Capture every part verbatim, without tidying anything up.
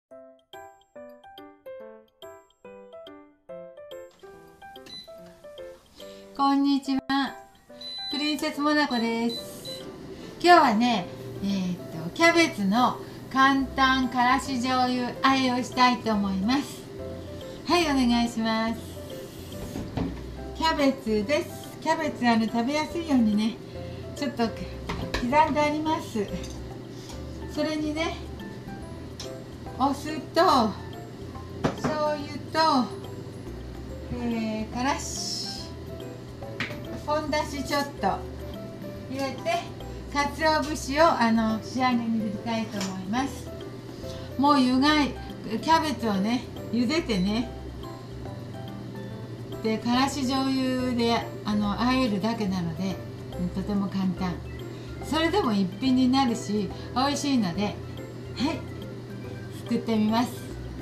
こんにちは、プリンセスモナコです。今日はね、えー、っとキャベツの簡単からし醤油和えをしたいと思います。はい、お願いします。キャベツです。キャベツあの食べやすいようにね、ちょっと刻んであります。それにね、お酢と醤油と、えー、からし本だしちょっと入れて、鰹節をあの仕上げに入れたいと思います。もう湯がいキャベツをね茹でてね、でからし醤油であの和えるだけなので、とても簡単。それでも一品になるし美味しいので、はい、作ってみます。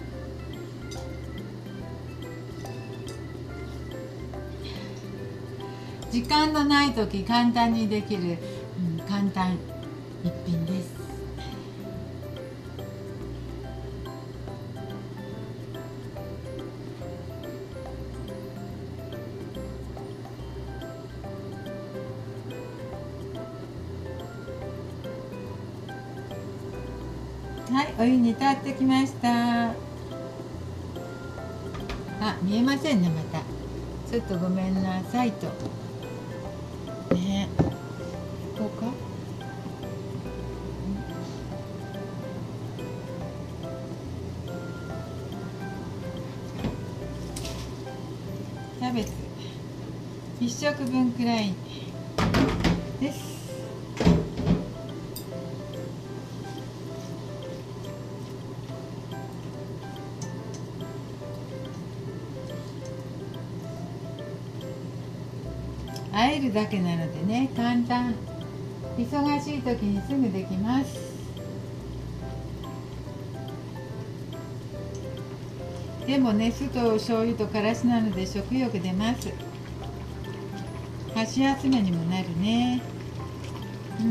時間のない時簡単にできる、うん、簡単一品です。はい、お湯に立ってきました。あ、見えませんね。またちょっとごめんなさいとね。こうか、キャベツ一食分くらいです。和えるだけなのでね、簡単。忙しい時にすぐできます。でもね、酢と醤油とからしなので食欲出ます。箸休めにもなるね。うん。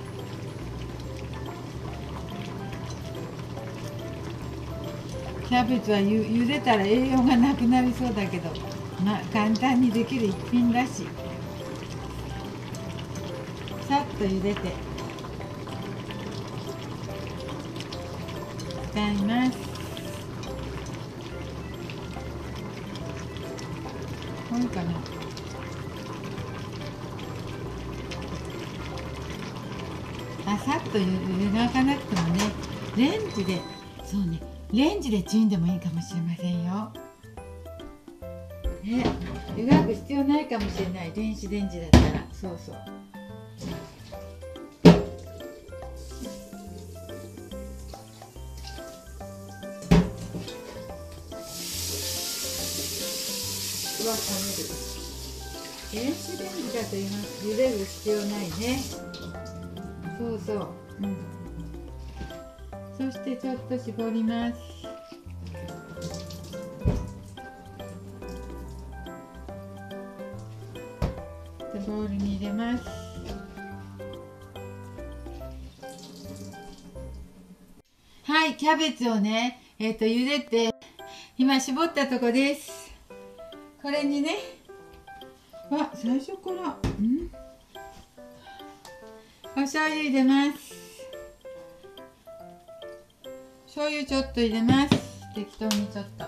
キャベツはゆ茹でたら栄養がなくなりそうだけど、まあ簡単にできる一品だし、さっと茹でて使います。こういうかな。あ、さっと湯がかなくてもね、レンジで、そうね、レンジでチンでもいいかもしれませんよ。ね、湯がく必要ないかもしれない。電子レンジだったら。そうそう。は冷める。電子レンジだと今茹でる必要ないね。そうそう、うん、そしてちょっと絞ります。でボウルに入れます。はい、キャベツをね、えっと茹でて今絞ったとこです。これにね、あ、最初から、んお醤油入れます。醤油ちょっと入れます。適当にちょっと。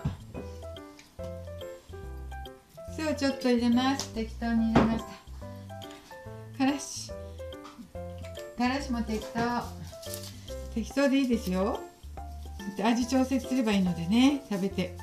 酢をちょっと入れます。適当に入れました。からし。からしも適当。適当でいいですよ。味調節すればいいのでね、食べて。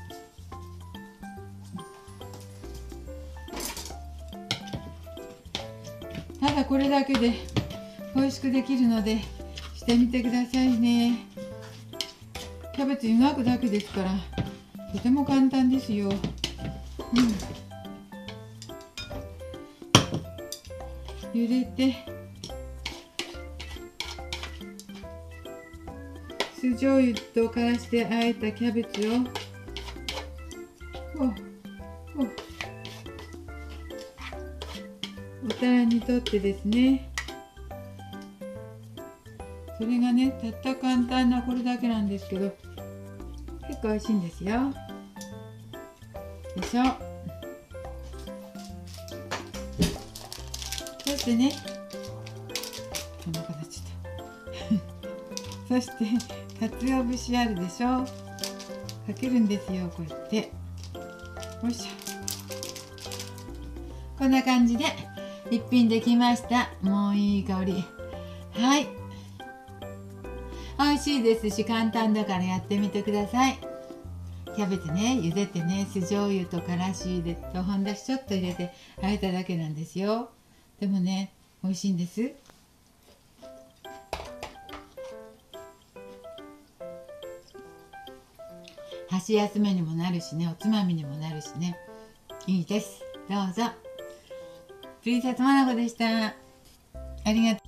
ただこれだけで美味しくできるのでしてみてくださいね。キャベツ湯がくだけですからとても簡単ですよ。うん、茹でて酢醤油とからしで和えたキャベツをおおお皿にとってですね、それがねたった簡単なこれだけなんですけど、 結構美味しいんですよ。でしょ。そしてね、こんな形だそして鰹節あるでしょ。かけるんですよ、こうやって。よいしょ。こんな感じで一品できました。もういい香り。はい、美味しいですし簡単だからやってみてください。キャベツね、茹でてね、酢醤油とからし入れと本だしちょっと入れてあえただけなんですよ。でもね、美味しいんです。箸休めにもなるしね、おつまみにもなるしね、いいです。どうぞ。プリンセスモナコでした。ありがとう。